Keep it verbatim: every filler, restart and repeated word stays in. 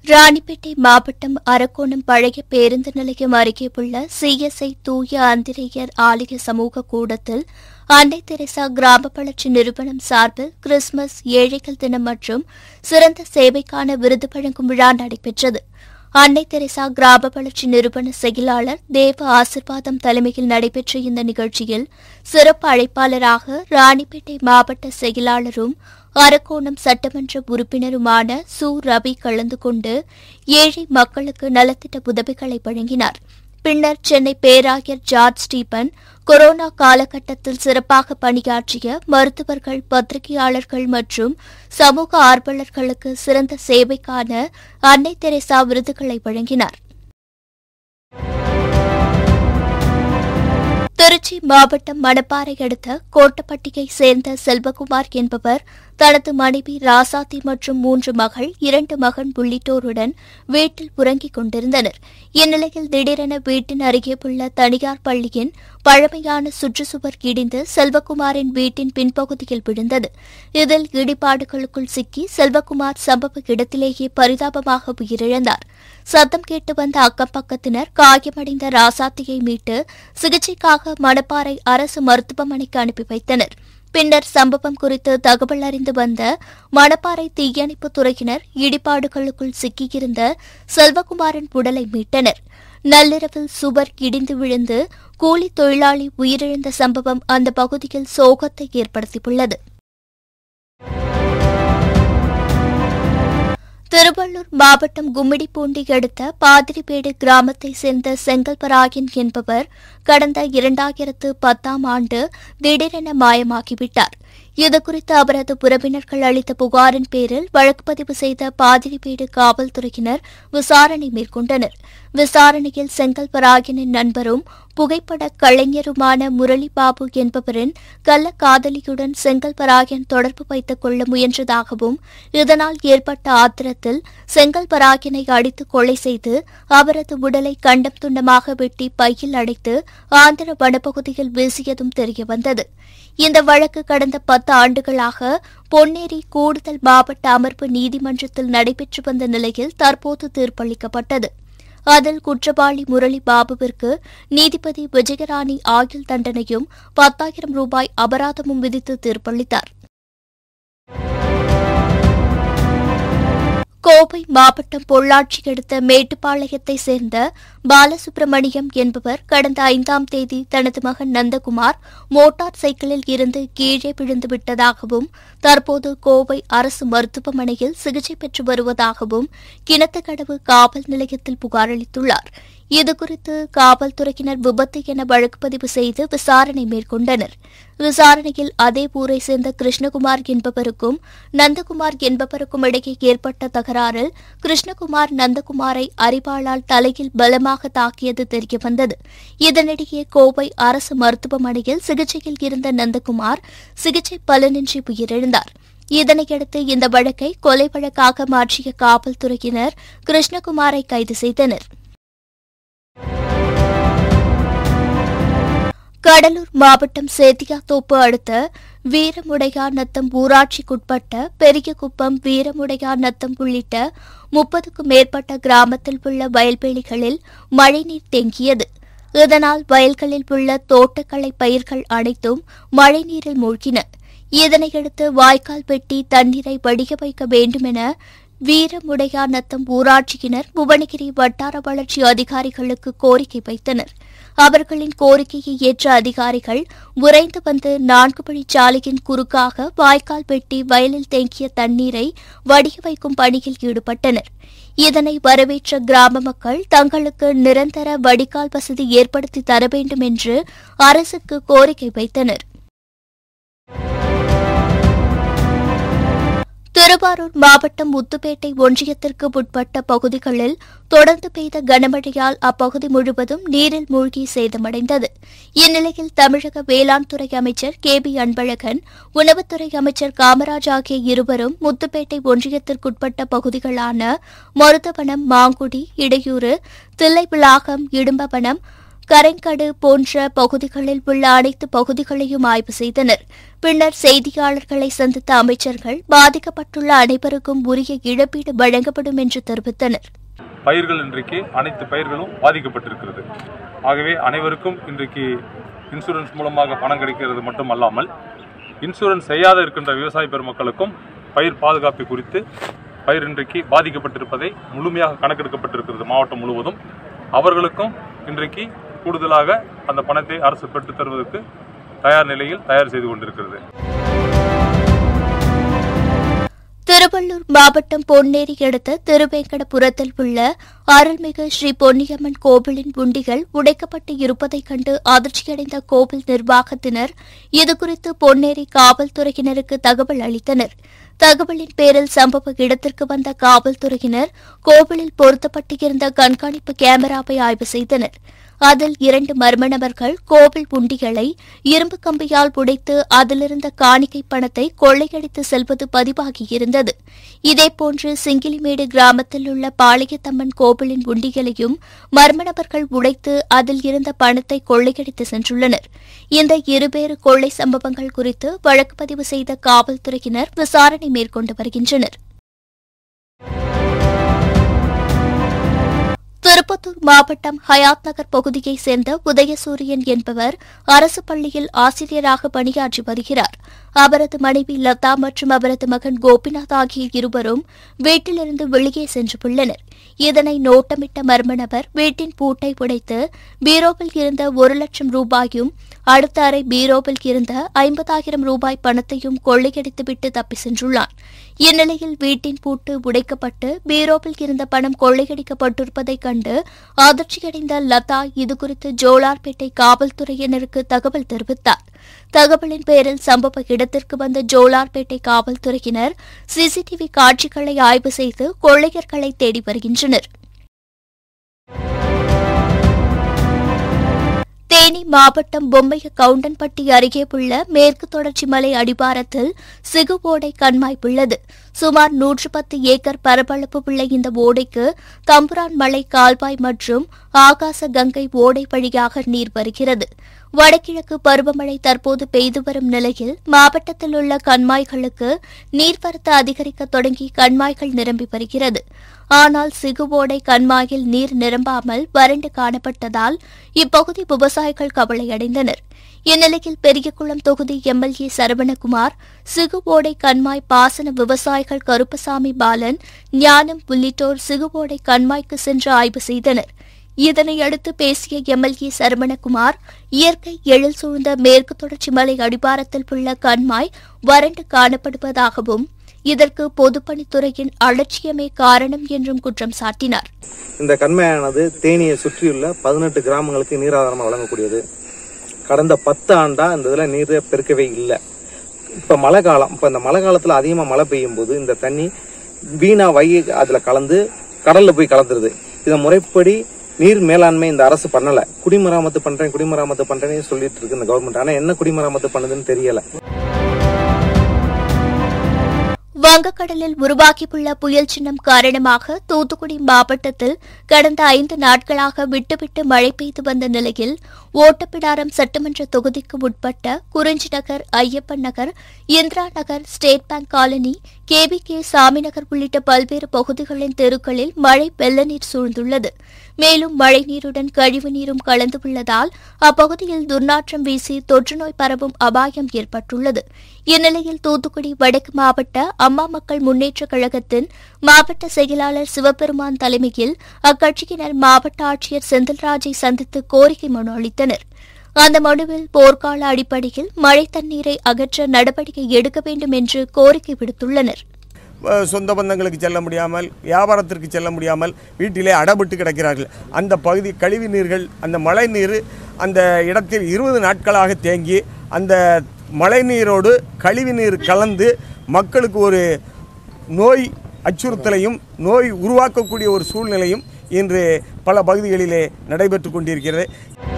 ராணிப்பேட்டை மாவட்டம் அரக்கோணம் பழைய பேருந்து நிலையம் அருகே உள்ள சிஎஸ்ஐ தூய அந்திரேயர் ஆலய சமூக கூடத்தில் அன்னை தெரசா கிராம வளர்ச்சி நிறுவனம் சார்பில் கிறிஸ்துமஸ் ஏழைகள் தினம் மற்றும் சிறந்த சேவைக்கான விருது வழங்கும் விழா நடைபெற்றது. அன்னை தெரசா கிராம வளர்ச்சி நிறுவன செயலாளர் தேவ ஆசிர்வாதம் தலைமையில் நடைபெற்ற இந்த நிகழ்ச்சியில் சிறப்பு அழைப்பாளராக ராணிப்பேட்டை மாவட்ட செயலாளரும் அரக்கோணம் சட்டமன்ற உறுப்பினருமான சு ரவி கலந்து கொண்டு ஏழை மக்களுக்கு நலத்திட்ட உதவிகளை வழங்கினார். பின்னர் சென்னை பேராயர் ஜார்ஜ் ஸ்டீபன் கொரோனா காலகட்டத்தில் சிறப்பாக பணியாற்றிய மருத்துவர்கள், பத்திரிகையாளர்கள் மற்றும் சமூக ஆர்வலர்களுக்கு சிறந்த சேவைக்கான அன்னை தெரசா விருதுகளை வழங்கினார். திருச்சி மாவட்டம் மணப்பாறை அடுத்த கோட்டப்பட்டியை சேர்ந்த செல்வகுமார் என்பவர் தனது மனைவி ராசாத்தி மற்றும் மூன்று மகள், இரண்டு மகன் உள்ளிட்டோருடன் வீட்டில் உறங்கிக் கொண்டிருந்தனர். இந்நிலையில் திடீரென வீட்டின் அருகே உள்ள தனியார் பள்ளியின் பழமையான சுற்றுச்சுவர் இடிந்து செல்வகுமாரின் வீட்டின் பின்பகுதியில் விழுந்தது. இதில் இடிபாடுகளுக்குள் சிக்கி செல்வகுமார் சம்பவ இடத்திலேயே பரிதாபமாக உயிரிழந்தார். சத்தம் கேட்டு வந்த அக்கம் பக்கத்தினர் காயமடைந்த ராசாத்தியை மீட்டு சிகிச்சைக்காக மணப்பாறை அரசு மருத்துவமனைக்கு அனுப்பி வைத்தனர். பின்னர் சம்பவம் குறித்து தகவல் அறிந்து வந்த மணப்பாறை தீயணைப்புத் துறையினர் இடிபாடுகளுக்குள் சிக்கியிருந்த செல்வகுமாரின் உடலை மீட்டனர். நள்ளிரவில் சுவர் இடிந்து விழுந்து கூலி தொழிலாளி உயிரிழந்த சம்பவம் அந்த பகுதியில் சோகத்தை ஏற்படுத்தியுள்ளது. திருவள்ளூர் மாவட்டம் கும்மிடிப்பூண்டி அடுத்த பாதிரிப்பேடு கிராமத்தைச் சேர்ந்த செங்கல்பராயன் என்பவர் கடந்த இரண்டாயிரத்து பத்தாம் ஆண்டு திடீரென மாயமாகிவிட்டார். இதுகுறித்து அவரது உறவினர்கள் அளித்த புகாரின் பேரில் வழக்கு பதிவு செய்த பாதிரிப்பேடு காவல்துறையினர் விசாரணை மேற்கொண்டனர். விசாரணையில் செங்கல்பராயனின் நண்பரும் புகைப்பட கலைஞருமான முரளிபாபு என்பவரின் கள்ளக்காதலியுடன் செங்கல்பராயன் தொடர்பு வைத்துக் கொள்ள முயன்றதாகவும், இதனால் ஏற்பட்ட ஆத்திரத்தில் செங்கல்பராயனை அடித்து கொலை செய்து அவரது உடலை கண்டம் துண்டமாக வெட்டி பையில் அடைத்து ஆந்திர வனப்பகுதியில் வீசியதும் தெரியவந்தது. இந்த வழக்கு கடந்த பத்து ஆண்டுகளாக பொன்னேரி கூடுதல் மாவட்ட அமர்வு நீதிமன்றத்தில் நடைபெற்று வந்த நிலையில் தற்போது தீர்ப்பளிக்கப்பட்டது. அதில் குற்றவாளி முரளி பாபுவிற்கு நீதிபதி விஜயராணி ஆயுள் தண்டனையும் பத்தாயிரம் ரூபாய் அபராதமும் விதித்து தீர்ப்பளித்தார். கோவை மாவட்டம் பொள்ளாச்சி அடுத்த மேட்டுப்பாளையத்தைச் சேர்ந்த பாலசுப்ரமணியம் என்பவர் கடந்த ஐந்தாம் தேதி தனது மகன் நந்தகுமார் மோட்டார் சைக்கிளில் இருந்து கீழே விழுந்து விட்டதாகவும், தற்போது கோவை அரசு மருத்துவமனையில் சிகிச்சை பெற்று வருவதாகவும் கிணத்துக்கடவு காவல் நிலையத்தில் புகார் அளித்துள்ளார். இதுகுறித்து காவல்துறையினர் விபத்து என வழக்கு பதிவு செய்து விசாரணை மேற்கொண்டனர். விசாரணையில் அதே ஊரை சேர்ந்த கிருஷ்ணகுமார் என்பவருக்கும் நந்தகுமார் என்பவருக்கும் இடையே ஏற்பட்ட தகராறில் கிருஷ்ணகுமார் நந்தகுமாரை அரிவாளால் தலையில் பலமாக தாக்கியது தெரியவந்தது. இதனிடையே கோவை அரசு மருத்துவமனையில் சிகிச்சையில் இருந்த நந்தகுமார் சிகிச்சை பலனின்றி உயிரிழந்தார். இதனையடுத்து இந்த வழக்கை கொலை வழக்காக மாற்றிய காவல்துறையினர் கிருஷ்ணகுமாரை கைது செய்தனர். கடலூர் மாவட்டம் சேத்தியாத்தோப்பு அடுத்த வீரமுடையார் நத்தம் ஊராட்சிக்குட்பட்ட பெரியகுப்பம், வீரமுடையார் நத்தம் உள்ளிட்ட முப்பதுக்கும் மேற்பட்ட கிராமத்தில் உள்ள வயல்வெளிகளில் மழைநீர் தேங்கியது. இதனால் வயல்களில் உள்ள தோட்டக்கலை பயிர்கள் அனைத்தும் மழைநீரில் மூழ்கின. இதனையடுத்து வாய்க்கால் வெட்டி தண்ணீரை வடிய வைக்க வேண்டுமென வீரமுடையார் நத்தம் ஊராட்சியினர் புவனகிரி வட்டார வளர்ச்சி அதிகாரிகளுக்கு கோரிக்கை வைத்தனர். அவர்களின் கோரிக்கையை ஏற்ற அதிகாரிகள் விரைந்து வந்து நான்கு வழிச்சாலையின் குறுக்காக வாய்க்கால் வெட்டி வயலில் தேங்கிய தண்ணீரை வடிய வைக்கும் பணியில் ஈடுபட்டனர். இதனை வரவேற்ற கிராம மக்கள் தங்களுக்கு நிரந்தர வடிகால் வசதி ஏற்படுத்தி தர வேண்டும் என்று அரசுக்கு கோரிக்கை வைத்தனர். திருவாரூர் மாவட்டம் முத்துப்பேட்டை ஒன்றியத்திற்கு உட்பட்ட பகுதிகளில் தொடர்ந்து பெய்த கனமழையால் அப்பகுதி முழுவதும் நீரில் மூழ்கி சேதமடைந்தது. இந்நிலையில் தமிழக வேளாண் துறை அமைச்சர் கே பி அன்பழகன், உணவுத்துறை அமைச்சர் காமராஜ் ஆகிய இருவரும் முத்துப்பேட்டை ஒன்றியத்திற்குட்பட்ட பகுதிகளான மருதவனம், மாங்குடி, இடையூறு, தில்லைவிளாகம், இடும்பவனம், கரைங்கடு போன்ற பகுதிகளில் உள்ள அனைத்து பகுதிகளையும் ஆய்வு செய்தனர். பின்னர் செய்தியாளர்களை சந்தித்த அமைச்சர்கள் பாதிக்கப்பட்டுள்ள அனைவருக்கும் உரிய இழப்பீடு வழங்கப்படும் என்று தெரிவித்தனர். பயிர்கள் இன்றைக்கு அனைத்து பயிர்களும் பாதிக்கப்பட்டிருக்கிறது. ஆகவே அனைவருக்கும் இன்றைக்கு இன்சூரன்ஸ் மூலமாக பணம் கிடைக்கிறது மட்டுமல்லாமல் இன்சூரன்ஸ் செய்யாத இருக்கின்ற விவசாய பெருமக்களுக்கும் பயிர் பாதுகாப்பு குறித்து பயிர் இன்றைக்கு பாதிக்கப்பட்டிருப்பதை முழுமையாக கணக்கெடுக்கப்பட்டிருக்கிறது. மாவட்டம் முழுவதும் அவர்களுக்கும் இன்றைக்கு கூடுதலாக அந்த பணத்தை அரசு பெற்றுத் தருவதற்கு தயார் நிலையில் தயார் செய்து கொண்டிருக்கிறது. திருவள்ளூர் மாவட்டம் பொன்னேரி அடுத்த திருவேங்கடபுரத்தில் உள்ள அருள்மிகு ஸ்ரீ பொன்னியம்மன் கோவிலின் உண்டிகள் உடைக்கப்பட்டு இருப்பதைக் கண்டு அதிர்ச்சியடைந்த கோவில் நிர்வாகத்தினர் இதுகுறித்து பொன்னேரி காவல்துறையினருக்கு தகவல் அளித்தனர். தகவலின் பேரில் சம்பவ இடத்திற்கு வந்த காவல்துறையினர் கோவிலில் பொருத்தப்பட்டிருந்த கண்காணிப்பு கேமராவை ஆய்வு செய்தனர். அதில் இரண்டு மர்ம நபர்கள் கோவில் உண்டிகளை இரும்பு கம்பியால் உடைத்து அதிலிருந்த காணிக்கை பணத்தை கொள்ளையடித்து செல்வது பதிவாகியிருந்தது. இதேபோன்று சிங்கிலிமேடு கிராமத்தில் உள்ள பாளையத்தம்மன் கோவிலின் உண்டிகளையும் மர்ம நபர்கள் உடைத்து அதில் இருந்த பணத்தை கொள்ளையடித்து சென்றுள்ளனர். இந்த இருவேறு கொள்ளை சம்பவங்கள் குறித்து வழக்கு பதிவு செய்த காவல்துறையினர் விசாரணை மேற்கொண்டு வருகின்றனர். திருப்பத்தூர் மாவட்டம் ஹயாத் நகர் பகுதியைச் சேர்ந்த உதயசூரியன் என்பவர் அரசு பள்ளியில் ஆசிரியராக பணியாற்றி வருகிறார். அவரது மனைவி லதா மற்றும் அவரது மகன் கோபிநாத் ஆகிய இருவரும் வீட்டிலிருந்து வெளியே சென்றுள்ளனர். இதனை நோட்டமிட்ட மர்ம நபர் வீட்டின் பூட்டை உடைத்து பீரோவில் இருந்த ஒரு லட்சம் ரூபாயும் அடுத்த அறை பீரோவில் இருந்த ஐம்பதாயிரம் ரூபாய் பணத்தையும் கொள்ளையடித்துவிட்டு தப்பி சென்றுள்ளான். இந்நிலையில் வீட்டின் பூட்டு உடைக்கப்பட்டு பீரோவில் இருந்த பணம் கொள்ளையடிக்கப்பட்டிருப்பதைக் கண்டு அதிர்ச்சியடைந்த லதா இதுகுறித்து ஜோலார்பேட்டை காவல்துறையினருக்கு தகவல் தெரிவித்தார். தகவலின் பேரில் சம்பவ இடத்திற்கு வந்த ஜோலார்பேட்டை காவல்துறையினர் சிசிடிவி காட்சிகளை ஆய்வு செய்து கொள்ளையர்களை தேடி வருகின்றனர். தேனி மாவட்டம் பொம்மைய கவுண்டன்பட்டி அருகே உள்ள மேற்கு தொடர்ச்சி மலை அடிவாரத்தில் சிகு ஓடை கண்மாய் உள்ளது. சுமார் நூற்று பத்து ஏக்கர் பரப்பளப்பு உள்ள இந்த ஓடைக்கு தம்புரான் மலை கால்வாய் மற்றும் ஆகாச கங்கை ஓடை வழியாக நீர் வருகிறது. வடகிழக்கு பருவமழை தற்போது பெய்து வரும் நிலையில் மாவட்டத்தில் உள்ள கண்மாய்களுக்கு நீர்வரத்து அதிகரிக்க தொடங்கி கண்மாய்கள் நிரம்பி வருகிறது. ஆனால் சிகுவோடை கண்மாயில் நீர் நிரம்பாமல் வறண்டு காணப்பட்டதால் இப்பகுதி விவசாயிகள் கவலையடைந்தனர். இந்நிலையில் பெரியகுளம் தொகுதி எம்எல்ஏ சரவணகுமார் சிகுவோடை கண்மாய் பாசன விவசாயிகள் கருப்பசாமி பாலன் ஞானம் உள்ளிட்டோர் சிகுவோடை கண்மாய்க்கு சென்று ஆய்வு செய்தனர். இதனையடுத்து பேசிய எம்எல்ஏ சரவணகுமார் இயற்கை எழில் சூழ்ந்த மேற்கு தொடர்ச்சி மலை அடிவாரத்தில் உள்ள கண்மாய் வறண்டு காணப்படுவதாகவும் இதற்கு பொதுப்பணித்துறையின் அலட்சியமே காரணம் என்றும் குற்றம் சாட்டினார். இந்த கண்மாயானது தேனியை சுற்றியுள்ள பதினெட்டு கிராமங்களுக்கு நீராதாரமாக வழங்கக்கூடியது. கடந்த பத்து ஆண்டா இந்த இதுல நீர் பெருக்கவே இல்லை. இப்ப மழை காலம், இப்ப இந்த மழை காலத்துல அதிகமா மழை பெய்யும் போது இந்த தண்ணி வீணா வைகை அதுல கலந்து கடல்ல போய் கலந்துருது. இதை முறைப்படி நீர் மேலாண்மை இந்த அரசு பண்ணல. குடிமராமத்து பண்றேன் குடிமராமத்து பண்றேன்னு சொல்லிட்டு இருக்கு இந்த கவர்மெண்ட். ஆனா என்ன குடிமராமத்து பண்ணுதுன்னு தெரியல. வங்கக்கடலில் உருவாகியுள்ள புயல் சின்னம் காரணமாக தூத்துக்குடி மாவட்டத்தில் கடந்த ஐந்து நாட்களாக விட்டுவிட்டு மழை பெய்து வந்த நிலையில் ஓட்டப்பிடாரம் சட்டமன்ற தொகுதிக்கு உட்பட்ட Kurinji Nagar, Ayyappan Nagar, Indira Nagar, state bank colony, KV K Saminagar உள்ளிட்ட பல்வேறு பகுதிகளின் தெருக்களில் மழை வெள்ள நீர் சூழ்ந்துள்ளது. மேலும் மழைநீருடன் கழிவுநீரும் கலந்துள்ளதால் அப்பகுதியில் துர்நாற்றம் வீசி தொற்றுநோய் பரவும் அபாயம் ஏற்பட்டுள்ளது. இந்நிலையில் தூத்துக்குடி வடக்கு மாவட்ட அம்மா மக்கள் முன்னேற்றக் கழகத்தின் மாவட்ட செயலாளர் சிவபெருமான் தலைமையில் அக்கட்சியினர் மாவட்ட ஆட்சியர் செந்தில்ராஜை சந்தித்து கோரிக்கை மனு அளித்தனர். அந்த மனுவில் போர்க்கால அடிப்படையில் மழை தண்ணீரை அகற்ற நடவடிக்கை எடுக்க வேண்டும் என்று கோரிக்கை விடுத்துள்ளனர். சொந்த பந்தங்களுக்கு செல்ல முடியாமல், வியாபாரத்திற்கு செல்ல முடியாமல் வீட்டிலே அடபட்டு கிடக்கிறார்கள். அந்த பகுதி கழிவு நீர்கள், அந்த மழை நீர் அந்த இடத்தில் இருபது நாட்களாக தேங்கி அந்த மழை நீரோடு கழிவு நீர் கலந்து மக்களுக்கு ஒரு நோய் அச்சுறுத்தலையும் நோய் உருவாக்கக்கூடிய ஒரு சூழ்நிலையும் இன்று பல பகுதிகளிலே நடைபெற்று கொண்டிருக்கிறது.